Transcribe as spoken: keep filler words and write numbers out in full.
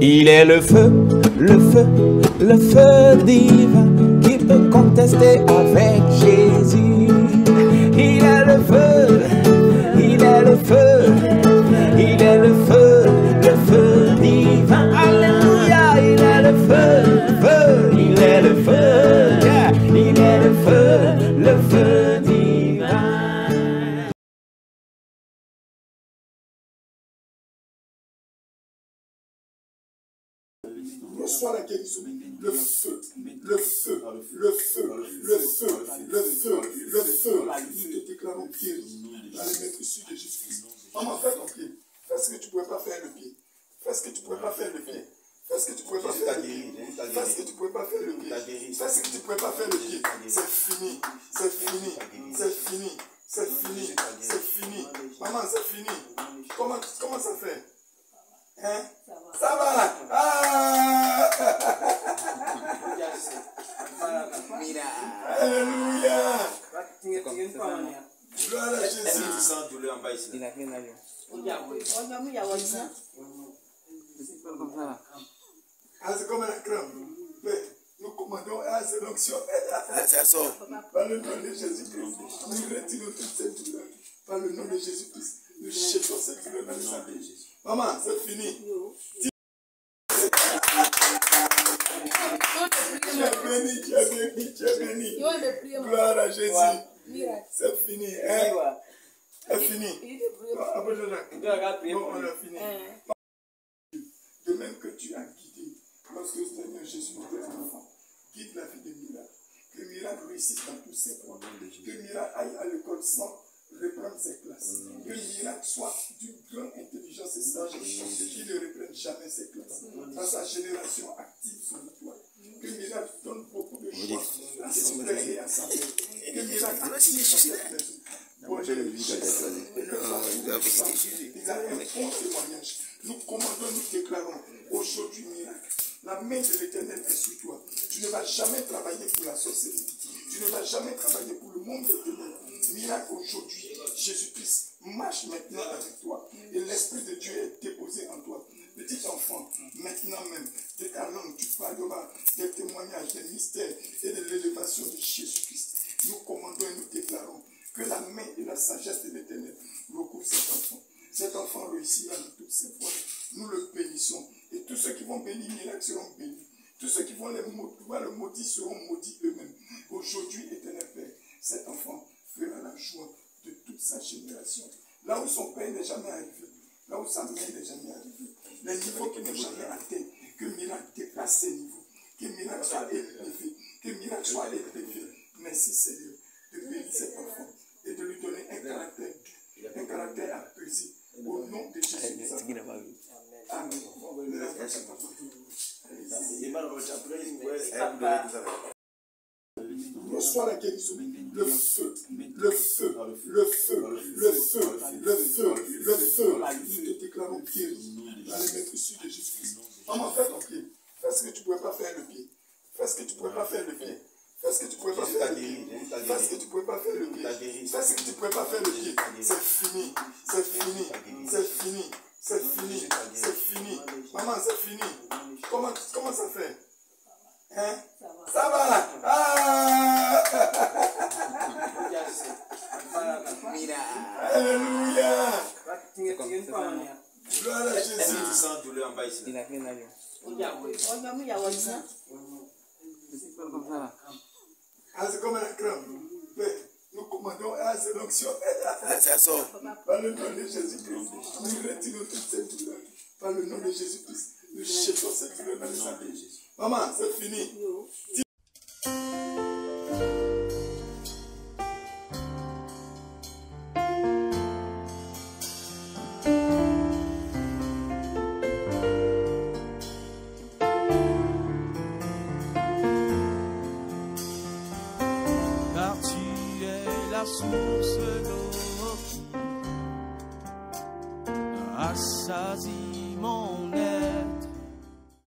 Il est le feu, le feu, le feu divin qui peut contester avec Jésus. Il est le feu, il est le feu, il est le feu, le feu divin. Alléluia, il est le feu, feu, il est le feu, yeah. Il est le feu, le feu divin. Reçois la guérison, le feu, le feu, le feu, le feu, le feu, le feu. Nous te déclarons guéri dans les maîtres issus de Jésus-Christ. Maman, fais ton pied. Fais ce que tu ne pouvais pas faire le pied. Fais ce que tu ne pouvais pas faire le pied. Fais ce que tu ne pouvais pas faire le pied. Fais ce que tu ne pouvais pas faire le pied. Fais ce que tu ne pouvais pas faire le pied. C'est fini, c'est fini, c'est fini, c'est fini, c'est fini. Maman, c'est fini. Comment, comment ça fait? Hein? Ça va? Ah! Alléluia! Gloire à Jésus. Ah, c'est comme la crème. Mais nous commandons à cette onction. Par le nom de Jésus-Christ, nous retirons toute cette douleur. Par le nom de Jésus-Christ, nous jetons cette douleur dans le sang de Jésus. Maman, c'est fini. Tu es béni, tu es béni, tu es béni. Gloire à Jésus. C'est fini. Hein? C'est fini. Après, je bon, on a fini. De même que tu as guidé, lorsque le Seigneur Jésus était enfant, guide la vie de Mira. Que Mira réussisse dans tous ses points. Que Mira aille à l'école sans reprendre ses classes. Que Mira soit d'une grande intelligence et sagesse qui ne reprenne jamais ses classes. Dans sa génération active son étoile. Que Mira donne beaucoup de choix à son père et à sa mère. Que Mira réussisse dans cette maison. Bon, je le dis, il a un bon témoignage. Nous commandons, nous déclarons aujourd'hui miracle. La main de l'Éternel est sur toi. Tu ne vas jamais travailler pour la sorcellerie. Tu ne vas jamais travailler pour le monde des ténèbres. Miracle aujourd'hui. Jésus-Christ marche maintenant avec toi. Et l'Esprit de Dieu est déposé en toi. Petit enfant, maintenant même, de ta langue, tu parleras des témoignages, des mystères et de l'élévation de Jésus-Christ. Nous commandons et nous déclarons que la main et la sagesse de l'Éternel recouvrent cet enfant. Cet enfant réussira dans toutes ses voies. Nous le bénissons. Et tous ceux qui vont bénir miracle seront bénis. Tous ceux qui vont les maudire, le maudit seront maudits eux-mêmes. Aujourd'hui, Éternel Père, cet enfant fera la joie de toute sa génération. Là où son père n'est jamais arrivé, là où sa mère n'est jamais arrivée, les niveaux qui n'ont jamais atteint, que miracle dépasse ces niveaux, que miracle soit élevé, que miracle soit élevé. Merci Seigneur de bénir cet enfant et de lui donner un caractère doux, un caractère apaisé. Au nom de Jésus. Amen. Reçois la guérison, le feu, le feu, le feu, le feu, le feu, le feu. Nous te déclarons guéri dans les maîtres issus de Jésus-Christ. Maman, fais ton pied. Fais ce que tu ne pouvais pas faire le pied. Fais ce que tu ne pouvais pas faire le pied. Fais ce que tu ne pouvais pas faire le pied. Fais ce que tu ne pouvais pas faire le pied. Fais ce que tu ne pouvais pas faire le pied. C'est fini. C'est fini. C'est fini. C'est fini. C'est fini. Maman, c'est fini. Comment, comment ça fait? Hein? Ça va? Ah! Alléluia! Gloire à Jésus. Ah, c'est comme la crème. Mais nous commandons à cette onction. Par le nom de Jésus-Christ, nous retirons toute cette douleur. Par le nom de Jésus-Christ, nous jetons cette douleur dans le sang de Jésus. Maman, c'est fini. Car tu es la source